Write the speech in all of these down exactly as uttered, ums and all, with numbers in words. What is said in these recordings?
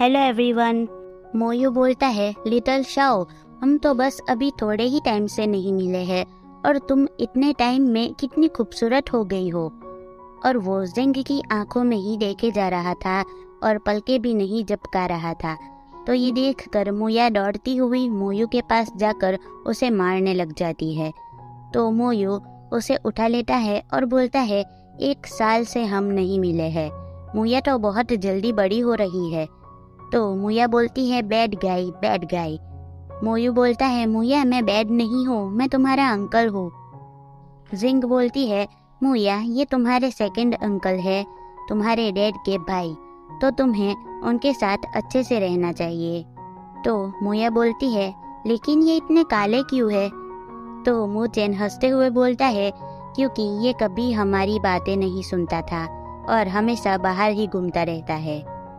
Hello everyone. मोयू बोलता है, little Shao, हम तो बस अभी थोड़े ही टाइम से नहीं मिले हैं और तुम इतने टाइम में कितनी खूबसूरत हो गई हो। और वो जिंग की आंखों में ही देखे जा रहा था और पलके भी नहीं झपका रहा था। तो ये देखकर मोया दौड़ती हुई मोयू के पास जाकर उसे मारने लग जाती है। तो मोयू उसे उठा लेता है और बोलता है, एक साल से हम नहीं मिले हैं। मोया तो बहुत जल्दी बड़ी हो रही है। तो मोया बोलती है, बैड गाय बैड गाय। मोयू बोलता है, मोया मैं बैड नहीं हूँ, मैं तुम्हारा अंकल हूँ। जिंग बोलती है, मोया ये तुम्हारे सेकंड अंकल है, तुम्हारे डैड के भाई, तो तुम्हें उनके साथ अच्छे से रहना चाहिए। तो मोया बोलती है, लेकिन ये इतने काले क्यों है? तो मूचेन हंसते हुए बोलता है, क्योंकि ये कभी हमारी बातें नहीं सुनता था और हमेशा बाहर ही घूमता रहता है।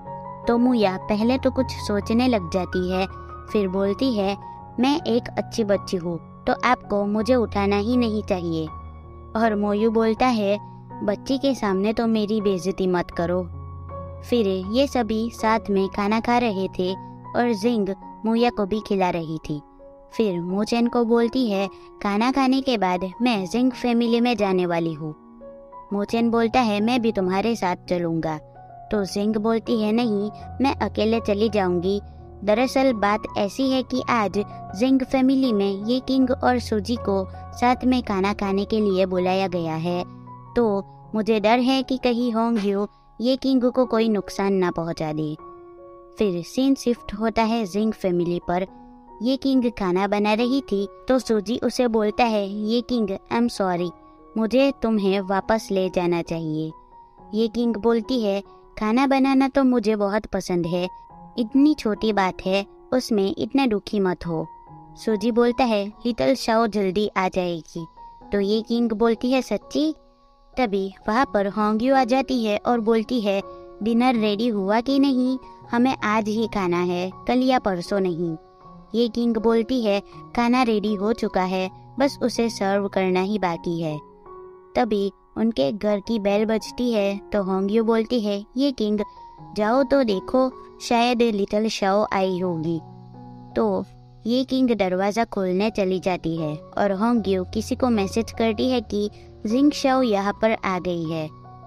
तो मोया पहले तो कुछ सोचने लग जाती है, फिर बोलती है, मैं एक अच्छी बच्ची हूँ तो आपको मुझे उठाना ही नहीं चाहिए। और मोयू बोलता है, बच्ची के सामने तो मेरी बेइज्जती मत करो। फिर ये सभी साथ में खाना खा रहे थे और जिंग मोया को भी खिला रही थी। फिर मूचेन को बोलती है, खाना खाने के बाद मैं जिंग फैमिली में जाने वाली हूँ। मूचेन बोलता है, मैं भी तुम्हारे साथ चलूँगा। तो जिंग बोलती है, नहीं, मैं अकेले चली जाऊंगी। दरअसल बात ऐसी है कि आज जिंग फैमिली में ये किंग और सूजी को साथ में खाना खाने के लिए बुलाया गया है, तो मुझे डर है कि कहीं होंग्यू ये किंग को कोई नुकसान ना पहुंचा दे। फिर सीन शिफ्ट होता है जिंग फैमिली पर। ये किंग खाना बना रही थी तो सूजी उसे बोलता है, ये किंग आई एम सॉरी, मुझे तुम्हें वापस ले जाना चाहिए। ये किंग बोलती है, खाना बनाना तो मुझे बहुत पसंद है, इतनी छोटी बात है, उसमें इतना दुखी मत हो। सूजी बोलता है, लिटिल शाओ जल्दी आ जाएगी। तो ये किंग बोलती है, सच्ची? तभी वहाँ पर होंग्यू आ जाती है और बोलती है, डिनर रेडी हुआ कि नहीं? हमें आज ही खाना है, कल या परसों नहीं। ये किंग बोलती है, खाना रेडी हो चुका है, बस उसे सर्व करना ही बाकी है। तभी उनके घर की बेल बजती है तो होंग्यू बोलती है, ये किंग जाओ तो देखो, शायद लिटिल शाओ आई होगी। तो ये किंग दरवाज़ा खोलने चली जाती है और होंग्यू किसी को मैसेज करती है कि जिंग शाओ यहाँ पर आ गई है।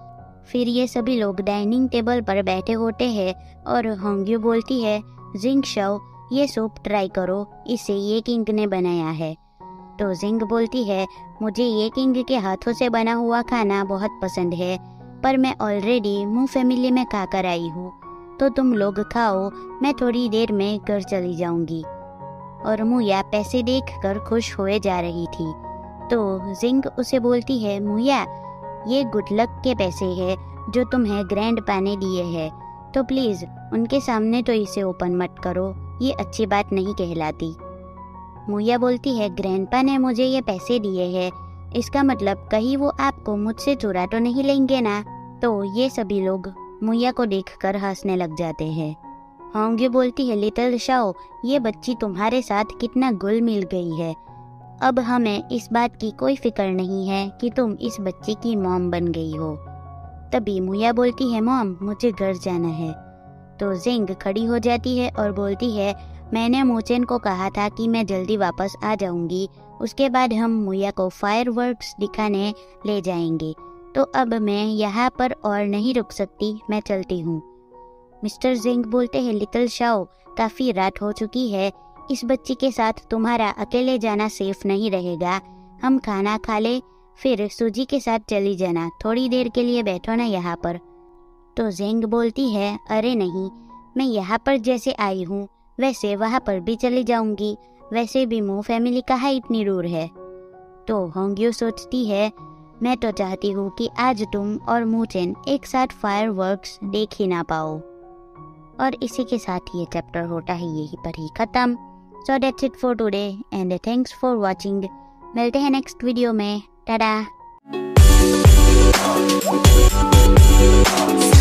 फिर ये सभी लोग डाइनिंग टेबल पर बैठे होते हैं और होंग्यू बोलती है, जिंग शाओ ये सूप ट्राई करो, इसे ये किंग ने बनाया है। तो जिंग बोलती है, मुझे ये किंग के हाथों से बना हुआ खाना बहुत पसंद है, पर मैं ऑलरेडी मू फैमिली में खाकर आई हूँ, तो तुम लोग खाओ, मैं थोड़ी देर में घर चली जाऊंगी। और मोया पैसे देखकर खुश होए जा रही थी। तो जिंग उसे बोलती है, मोया ये गुड लक के पैसे हैं जो तुम्हें ग्रैंड पा ने दिए हैं, तो प्लीज़ उनके सामने तो इसे ओपन मत करो, ये अच्छी बात नहीं कहलाती। मोया बोलती है, ग्रैंडपा ने मुझे ये पैसे दिए हैं, इसका मतलब कहीं वो आपको मुझसे चुरा तो नहीं लेंगे ना। तो ये सभी लोग मोया को देखकर हंसने लग जाते हैं। होंग्यू बोलती है, लिटिल शाओ ये बच्ची तुम्हारे साथ कितना घुल मिल गई है, अब हमें इस बात की कोई फिक्र नहीं है कि तुम इस बच्ची की मॉम बन गई हो। तभी मोया बोलती है, मॉम मुझे घर जाना है। तो जिंग खड़ी हो जाती है और बोलती है, मैंने मूचेन को कहा था कि मैं जल्दी वापस आ जाऊंगी, उसके बाद हम मोया को फायरवर्क्स दिखाने ले जाएंगे, तो अब मैं यहाँ पर और नहीं रुक सकती, मैं चलती हूँ। मिस्टर जिंग बोलते हैं, लिटिल शाओ काफ़ी रात हो चुकी है, इस बच्ची के साथ तुम्हारा अकेले जाना सेफ नहीं रहेगा, हम खाना खा ले, फिर सूजी के साथ चली जाना, थोड़ी देर के लिए बैठो ना यहाँ पर। तो जिंग बोलती है, अरे नहीं, मैं यहाँ पर जैसे आई हूँ वैसे वहाँ पर भी चली जाऊंगी, वैसे भी मू फैमिली कहाँ इतनी दूर है। तो होंग्यू सोचती है, मैं तो चाहती हूँ कि आज तुम और मूचेन एक साथ फायरवर्क्स देख ही ना पाओ। और इसी के साथ ये चैप्टर होता है यहीं पर ही खत्म। So that's it for today and thanks for watching. मिलते हैं नेक्स्ट वीडियो में। टाटा।